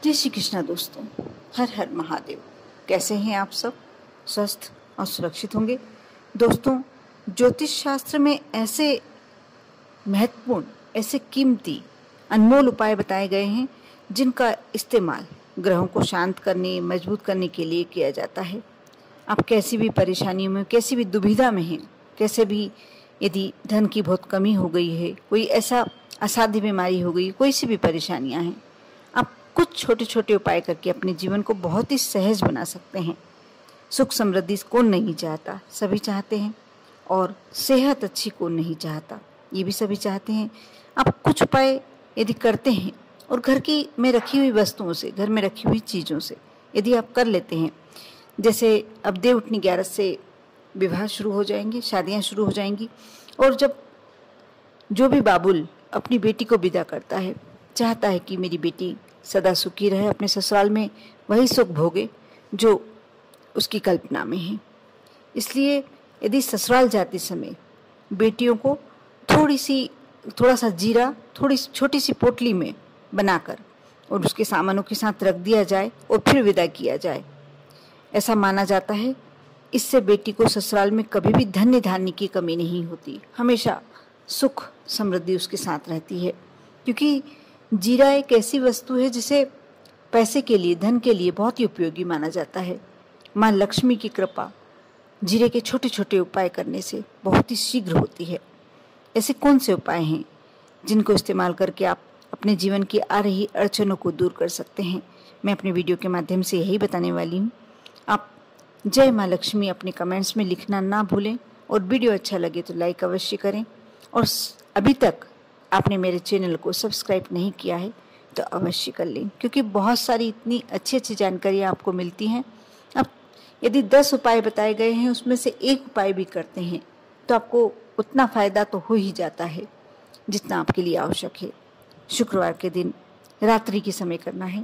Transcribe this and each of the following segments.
जय श्री कृष्णा दोस्तों, हर हर महादेव। कैसे हैं आप सब? स्वस्थ और सुरक्षित होंगे। दोस्तों, ज्योतिष शास्त्र में ऐसे महत्वपूर्ण, ऐसे कीमती, अनमोल उपाय बताए गए हैं जिनका इस्तेमाल ग्रहों को शांत करने, मजबूत करने के लिए किया जाता है। आप कैसी भी परेशानियों में, कैसी भी दुविधा में हैं, कैसे भी, यदि धन की बहुत कमी हो गई है, कोई ऐसा असाध्य बीमारी हो गई, कोई सी भी परेशानियां हैं, आप कुछ छोटे छोटे उपाय करके अपने जीवन को बहुत ही सहज बना सकते हैं। सुख समृद्धि कौन नहीं चाहता? सभी चाहते हैं। और सेहत अच्छी कौन नहीं चाहता? ये भी सभी चाहते हैं। आप कुछ उपाय यदि करते हैं और घर की में रखी हुई वस्तुओं से, घर में रखी हुई चीज़ों से यदि आप कर लेते हैं, जैसे अब देवउठनी 11 से विवाह शुरू हो जाएंगे, शादियां शुरू हो जाएंगी। और जब जो भी बाबुल अपनी बेटी को विदा करता है, चाहता है कि मेरी बेटी सदा सुखी रहे, अपने ससुराल में वही सुख भोगे जो उसकी कल्पना में है। इसलिए यदि ससुराल जाते समय बेटियों को थोड़ा सा जीरा थोड़ी छोटी सी पोटली में बनाकर और उसके सामानों के साथ रख दिया जाए और फिर विदा किया जाए, ऐसा माना जाता है। इससे बेटी को ससुराल में कभी भी धन्य धान्य की कमी नहीं होती, हमेशा सुख समृद्धि उसके साथ रहती है। क्योंकि जीरा एक ऐसी वस्तु है जिसे पैसे के लिए, धन के लिए बहुत ही उपयोगी माना जाता है। माँ लक्ष्मी की कृपा जीरे के छोटे छोटे उपाय करने से बहुत ही शीघ्र होती है। ऐसे कौन से उपाय हैं जिनको इस्तेमाल करके आप अपने जीवन की आ रही अड़चनों को दूर कर सकते हैं? मैं अपने वीडियो के माध्यम से यही बताने वाली हूँ। आप जय माँ लक्ष्मी अपने कमेंट्स में लिखना ना भूलें और वीडियो अच्छा लगे तो लाइक अवश्य करें। और अभी तक आपने मेरे चैनल को सब्सक्राइब नहीं किया है तो अवश्य कर लें, क्योंकि बहुत सारी इतनी अच्छी अच्छी जानकारियाँ आपको मिलती हैं। अब यदि 10 उपाय बताए गए हैं, उसमें से एक उपाय भी करते हैं तो आपको उतना फ़ायदा तो हो ही जाता है जितना आपके लिए आवश्यक है। शुक्रवार के दिन रात्रि के समय करना है।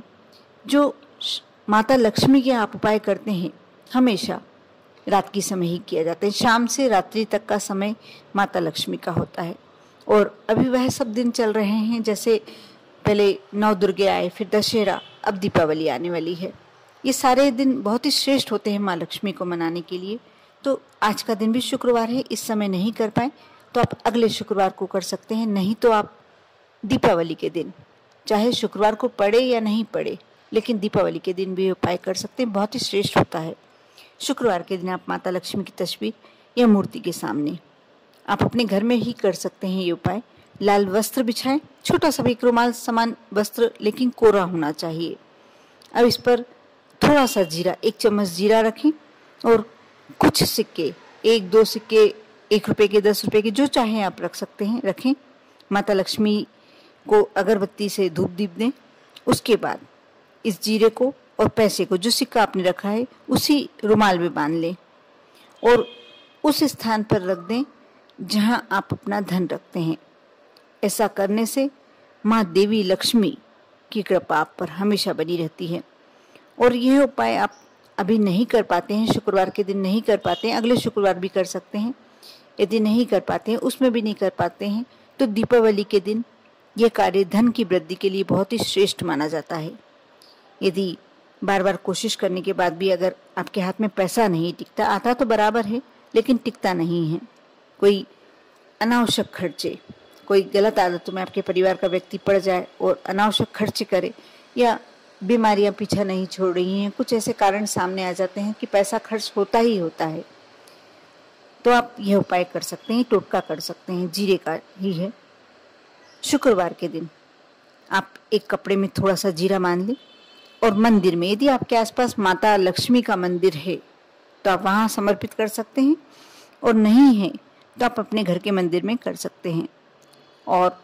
जो माता लक्ष्मी के आप उपाय करते हैं हमेशा रात के समय ही किया जाता है। शाम से रात्रि तक का समय माता लक्ष्मी का होता है। और अभी वह सब दिन चल रहे हैं, जैसे पहले 9 दुर्गे आए, फिर दशहरा, अब दीपावली आने वाली है। ये सारे दिन बहुत ही श्रेष्ठ होते हैं माँ लक्ष्मी को मनाने के लिए। तो आज का दिन भी शुक्रवार है, इस समय नहीं कर पाए तो आप अगले शुक्रवार को कर सकते हैं। नहीं तो आप दीपावली के दिन, चाहे शुक्रवार को पड़े या नहीं पड़े, लेकिन दीपावली के दिन भी उपाय कर सकते हैं, बहुत ही श्रेष्ठ होता है। शुक्रवार के दिन आप माता लक्ष्मी की तस्वीर या मूर्ति के सामने आप अपने घर में ही कर सकते हैं ये उपाय। लाल वस्त्र बिछाएं, छोटा सा भी एक रुमाल समान वस्त्र, लेकिन कोरा होना चाहिए। अब इस पर थोड़ा सा जीरा, 1 चम्मच जीरा रखें और कुछ सिक्के, 1-2 सिक्के, 1 रुपए के, 10 रुपए के, जो चाहें आप रख सकते हैं, रखें। माता लक्ष्मी को अगरबत्ती से धूप दीप दें। उसके बाद इस जीरे को और पैसे को, जो सिक्का आपने रखा है, उसी रुमाल में बांध लें और उस स्थान पर रख दें जहां आप अपना धन रखते हैं। ऐसा करने से माँ देवी लक्ष्मी की कृपा आप पर हमेशा बनी रहती है। और यह उपाय आप अभी नहीं कर पाते हैं, शुक्रवार के दिन नहीं कर पाते हैं, अगले शुक्रवार भी कर सकते हैं। यदि नहीं कर पाते हैं, उसमें भी नहीं कर पाते हैं, तो दीपावली के दिन यह कार्य धन की वृद्धि के लिए बहुत ही श्रेष्ठ माना जाता है। यदि बार बार कोशिश करने के बाद भी अगर आपके हाथ में पैसा नहीं टिकता, आता तो बराबर है लेकिन टिकता नहीं है, कोई अनावश्यक खर्चे, कोई गलत आदतों में आपके परिवार का व्यक्ति पड़ जाए और अनावश्यक खर्चे करे, या बीमारियां पीछा नहीं छोड़ रही हैं, कुछ ऐसे कारण सामने आ जाते हैं कि पैसा खर्च होता ही होता है, तो आप यह उपाय कर सकते हैं, टोटका कर सकते हैं, जीरे का ही है। शुक्रवार के दिन आप एक कपड़े में थोड़ा सा जीरा मान लें और मंदिर में, यदि आपके आसपास माता लक्ष्मी का मंदिर है तो आप वहाँ समर्पित कर सकते हैं, और नहीं है तो आप अपने घर के मंदिर में कर सकते हैं। और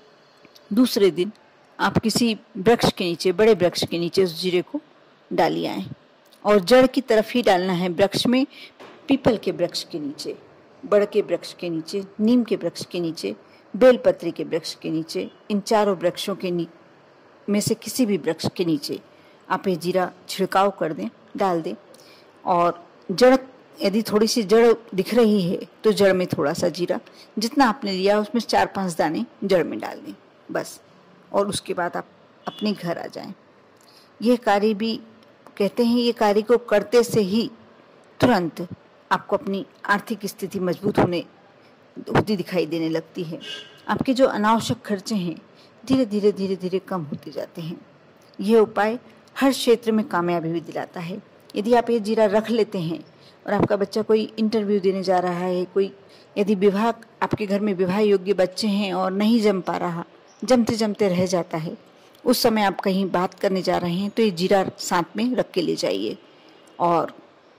दूसरे दिन आप किसी वृक्ष के नीचे, बड़े वृक्ष के नीचे उस जीरे को डालिए आएँ, और जड़ की तरफ ही डालना है वृक्ष में। पीपल के वृक्ष के नीचे, बड़ के वृक्ष के नीचे, नीम के वृक्ष के नीचे, बेलपत्री के वृक्ष के नीचे, इन चारों वृक्षों के में से किसी भी वृक्ष के नीचे आप ये जीरा छिड़काव कर दें, डाल दें। और जड़, यदि थोड़ी सी जड़ दिख रही है तो जड़ में थोड़ा सा जीरा, जितना आपने लिया उसमें 4-5 दाने जड़ में डाल दें, बस। और उसके बाद आप अपने घर आ जाएं। यह कार्य भी कहते हैं, ये कार्य को करते से ही तुरंत आपको अपनी आर्थिक स्थिति मजबूत होती दिखाई देने लगती है। आपके जो अनावश्यक खर्चे हैं धीरे धीरे कम होते जाते हैं। यह उपाय हर क्षेत्र में कामयाबी भी दिलाता है। यदि आप ये जीरा रख लेते हैं और आपका बच्चा कोई इंटरव्यू देने जा रहा है, कोई यदि आपके घर में विवाह योग्य बच्चे हैं और नहीं जम पा रहा, जमते जमते रह जाता है, उस समय आप कहीं बात करने जा रहे हैं तो ये जीरा साथ में रख के ले जाइए और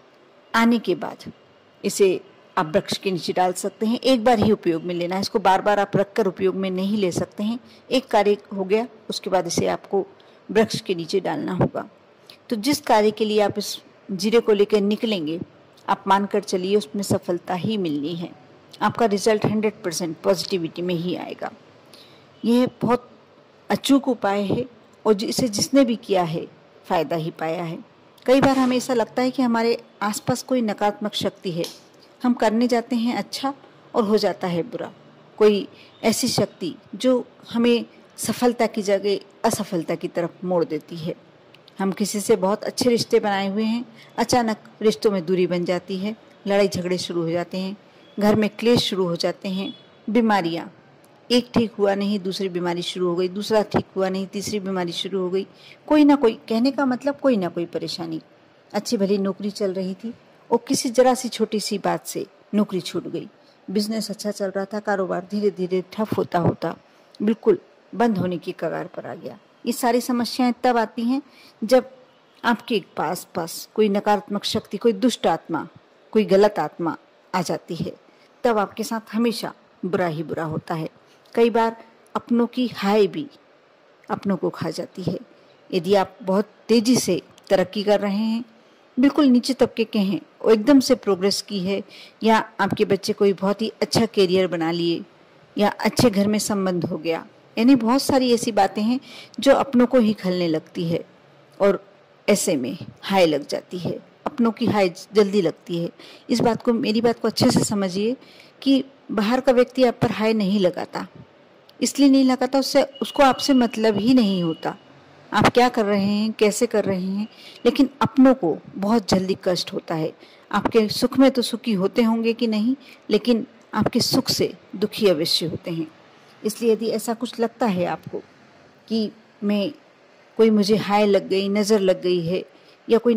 आने के बाद इसे आप वृक्ष के नीचे डाल सकते हैं। एक बार ही उपयोग में लेना है, इसको बार बार आप रख कर उपयोग में नहीं ले सकते हैं। एक कार्य हो गया, उसके बाद इसे आपको वृक्ष के नीचे डालना होगा। तो जिस कार्य के लिए आप इस जीरे को लेकर निकलेंगे, आप मानकर चलिए उसमें सफलता ही मिलनी है। आपका रिजल्ट 100% पॉजिटिविटी में ही आएगा। यह बहुत अचूक उपाय है और इसे जिसने भी किया है फ़ायदा ही पाया है। कई बार हमें ऐसा लगता है कि हमारे आसपास कोई नकारात्मक शक्ति है, हम करने जाते हैं अच्छा और हो जाता है बुरा। कोई ऐसी शक्ति जो हमें सफलता की जगह असफलता की तरफ मोड़ देती है। हम किसी से बहुत अच्छे रिश्ते बनाए हुए हैं, अचानक रिश्तों में दूरी बन जाती है, लड़ाई झगड़े शुरू हो जाते हैं, घर में क्लेश शुरू हो जाते हैं, बीमारियाँ, एक ठीक हुआ नहीं दूसरी बीमारी शुरू हो गई, दूसरा ठीक हुआ नहीं तीसरी बीमारी शुरू हो गई। कोई ना कोई, कहने का मतलब कोई ना कोई परेशानी। अच्छी भली नौकरी चल रही थी और किसी जरा सी छोटी सी बात से नौकरी छूट गई। बिजनेस अच्छा चल रहा था, कारोबार धीरे धीरे ठप होता होता बिल्कुल बंद होने की कगार पर आ गया। ये सारी समस्याएं तब आती हैं जब आपके पास कोई नकारात्मक शक्ति, कोई दुष्ट आत्मा, कोई गलत आत्मा आ जाती है। तब आपके साथ हमेशा बुरा ही बुरा होता है। कई बार अपनों की हाय भी अपनों को खा जाती है। यदि आप बहुत तेजी से तरक्की कर रहे हैं, बिल्कुल नीचे तबके के हैं और एकदम से प्रोग्रेस की है, या आपके बच्चे कोई बहुत ही अच्छा करियर बना लिए, या अच्छे घर में संबंध हो गया, यानी बहुत सारी ऐसी बातें हैं जो अपनों को ही खलने लगती है और ऐसे में हाय लग जाती है। अपनों की हाय जल्दी लगती है। मेरी बात को अच्छे से समझिए कि बाहर का व्यक्ति आप पर हाय नहीं लगाता, इसलिए नहीं लगाता उसको आपसे मतलब ही नहीं होता आप क्या कर रहे हैं, कैसे कर रहे हैं। लेकिन अपनों को बहुत जल्दी कष्ट होता है। आपके सुख में तो सुखी होते होंगे कि नहीं, लेकिन आपके सुख से दुखी अवश्य होते हैं। इसलिए यदि ऐसा कुछ लगता है आपको कि कोई मुझे हाय लग गई, नज़र लग गई है, या कोई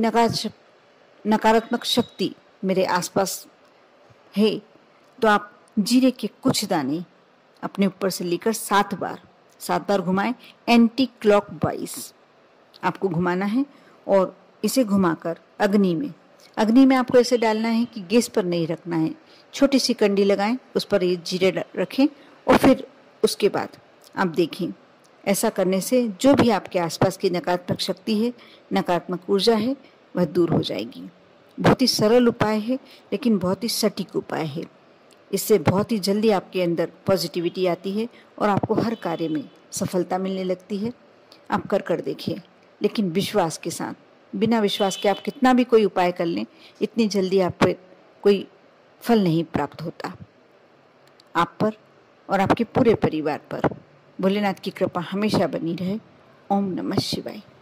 नकारात्मक शक्ति मेरे आसपास है, तो आप जीरे के कुछ दाने अपने ऊपर से लेकर 7 बार घुमाएं, एंटी क्लॉकवाइज आपको घुमाना है। और इसे घुमाकर अग्नि में आपको ऐसे डालना है कि गैस पर नहीं रखना है। छोटी सी कंडी लगाएं, उस पर ये जीरे रखें और फिर उसके बाद आप देखें, ऐसा करने से जो भी आपके आसपास की नकारात्मक शक्ति है, नकारात्मक ऊर्जा है, वह दूर हो जाएगी। बहुत ही सरल उपाय है, लेकिन बहुत ही सटीक उपाय है। इससे बहुत ही जल्दी आपके अंदर पॉजिटिविटी आती है और आपको हर कार्य में सफलता मिलने लगती है। आप कर देखिए, लेकिन विश्वास के साथ। बिना विश्वास के आप कितना भी कोई उपाय कर लें, इतनी जल्दी आप पर कोई फल नहीं प्राप्त होता। आप पर और आपके पूरे परिवार पर भोलेनाथ की कृपा हमेशा बनी रहे। ओम नमः शिवाय।